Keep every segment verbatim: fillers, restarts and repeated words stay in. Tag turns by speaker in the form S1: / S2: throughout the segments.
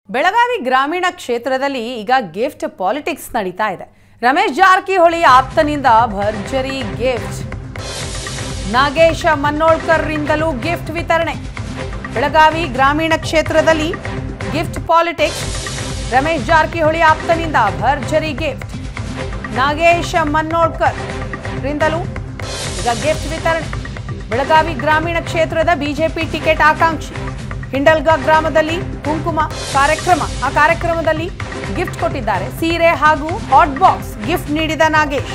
S1: ಬೆಳಗಾವಿ ಗ್ರಾಮೀಣ ಕ್ಷೇತ್ರದಲ್ಲಿ ಈಗ ಗಿಫ್ಟ್ ಪಾಲಿಟಿಕ್ಸ್ ನಡೀತಾ ಇದೆ. ರಮೇಶ್ ಜಾರಕಿಹೊಳಿ ಆಪ್ತನಿಂದ ಭರ್ಜರಿ ಗಿಫ್ಟ್. ನಾಗೇಶ ಮನ್ನೋಳ್ಕರ್ ರಿಂದಲೂ ಗಿಫ್ಟ್ ವಿತರಣೆ. ಬೆಳಗಾವಿ ಗ್ರಾಮೀಣ ಕ್ಷೇತ್ರದಲ್ಲಿ ಗಿಫ್ಟ್ ಪಾಲಿಟಿಕ್ಸ್. ರಮೇಶ್ ಜಾರಕಿಹೊಳಿ ಆಪ್ತನಿಂದ ಭರ್ಜರಿ ಗಿಫ್ಟ್. ನಾಗೇಶ ಮನ್ನೋಳ್ಕರ್ ರಿಂದಲೂ ಈಗ ಗಿಫ್ಟ್ ವಿತರಣೆ. ಬೆಳಗಾವಿ ಗ್ರಾಮೀಣ ಕ್ಷೇತ್ರದ ಬಿಜೆಪಿ ಟಿಕೆಟ್ ಆಕಾಂಕ್ಷಿ ಹಿಂಡಲ್ಗ ಗ್ರಾಮದಲ್ಲಿ ಕುಂಕುಮ ಕಾರ್ಯಕ್ರಮ. ಆ ಕಾರ್ಯಕ್ರಮದಲ್ಲಿ ಗಿಫ್ಟ್ ಕೊಟ್ಟಿದ್ದಾರೆ. ಸೀರೆ ಹಾಗೂ ಹಾಟ್ ಬಾಕ್ಸ್ ಗಿಫ್ಟ್ ನೀಡಿದ ನಾಗೇಶ್.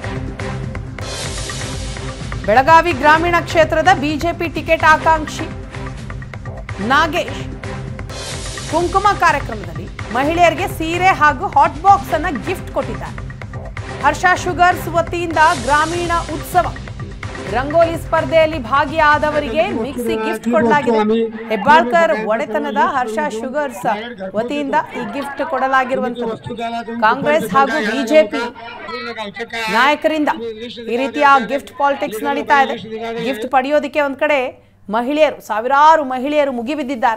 S1: ಬೆಳಗಾವಿ ಗ್ರಾಮೀಣ ಕ್ಷೇತ್ರದ ಬಿಜೆಪಿ ಟಿಕೆಟ್ ಆಕಾಂಕ್ಷಿ ನಾಗೇಶ್ ಕುಂಕುಮ ಕಾರ್ಯಕ್ರಮದಲ್ಲಿ ಮಹಿಳೆಯರಿಗೆ ಸೀರೆ ಹಾಗೂ ಹಾಟ್ ಬಾಕ್ಸ್ ಅನ್ನ ಗಿಫ್ಟ್ ಕೊಟ್ಟಿದ್ದಾರೆ. ಹರ್ಷ ಶುಗರ್ಸ್ ವತಿಯಿಂದ ಗ್ರಾಮೀಣ ಉತ್ಸವ ರಂಗೋಲಿ ಸ್ಪರ್ಧೆಯಲ್ಲಿ ಭಾಗಿಯಾದವರಿಗೆ ಮಿಕ್ಸಿ ಗಿಫ್ಟ್ ಕೊಡಲಾಗಿದೆ. ಹೆಬ್ಬಾಳ್ಕರ್ ಒಡೆತನದ ಹರ್ಷ ಶುಗರ್ಸ್ ವತಿಯಿಂದ ಈ ಗಿಫ್ಟ್ ಕೊಡಲಾಗಿರುವಂತದ್ದು. ಕಾಂಗ್ರೆಸ್ ಹಾಗೂ ಬಿಜೆಪಿ ನಾಯಕರಿಂದ ಈ ರೀತಿಯ ಗಿಫ್ಟ್ ಪಾಲಿಟಿಕ್ಸ್ ನಡೀತಾ ಇದೆ. ಗಿಫ್ಟ್ ಪಡೆಯೋದಕ್ಕೆ ಒಂದ್ ಕಡೆ ಮಹಿಳೆಯರು, ಸಾವಿರಾರು ಮಹಿಳೆಯರು ಮುಗಿಬಿದ್ದಿದ್ದಾರೆ.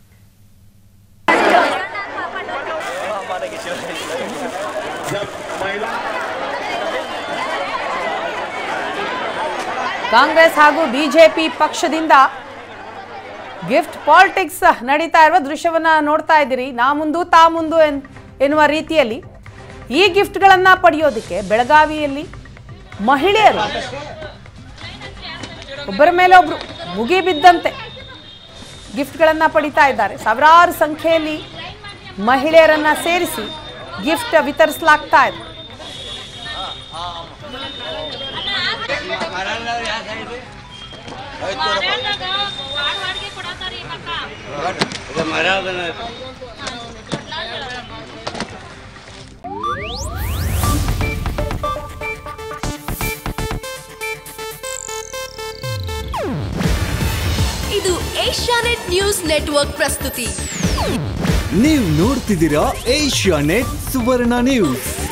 S1: ಕಾಂಗ್ರೆಸ್ ಹಾಗೂ ಬಿಜೆಪಿ ಪಕ್ಷದಿಂದ ಗಿಫ್ಟ್ ಪಾಲಿಟಿಕ್ಸ್ ನಡೀತಾ ಇರುವ ದೃಶ್ಯವನ್ನ ನೋಡ್ತಾ ಇದ್ದೀರಿ. ನಾ ಮುಂದು ತಾ ಮುಂದು ಎನ್ನುವ ರೀತಿಯಲ್ಲಿ ಈ ಗಿಫ್ಟ್ಗಳನ್ನ ಪಡೆಯೋದಕ್ಕೆ ಬೆಳಗಾವಿಯಲ್ಲಿ ಮಹಿಳೆಯರು ಒಬ್ಬರ ಮೇಲೆ ಒಬ್ರು ಮುಗಿ ಬಿದ್ದಂತೆ ಗಿಫ್ಟ್ಗಳನ್ನ ಪಡಿತಾ ಇದ್ದಾರೆ. ಸಾವಿರಾರು ಸಂಖ್ಯೆಯಲ್ಲಿ ಮಹಿಳೆಯರನ್ನ ಸೇರಿಸಿ ಗಿಫ್ಟ್ ವಿತರಿಸಲಾಗ್ತಾ ಇದೆ.
S2: ಇದು ಏಷ್ಯಾನೆಟ್ ನ್ಯೂಸ್ ನೆಟ್ವರ್ಕ್ ಪ್ರಸ್ತುತಿ.
S3: ನೀವು ನೋಡ್ತಿದ್ದೀರಾ ಏಷ್ಯಾನೆಟ್ ಸುವರ್ಣ ನ್ಯೂಸ್.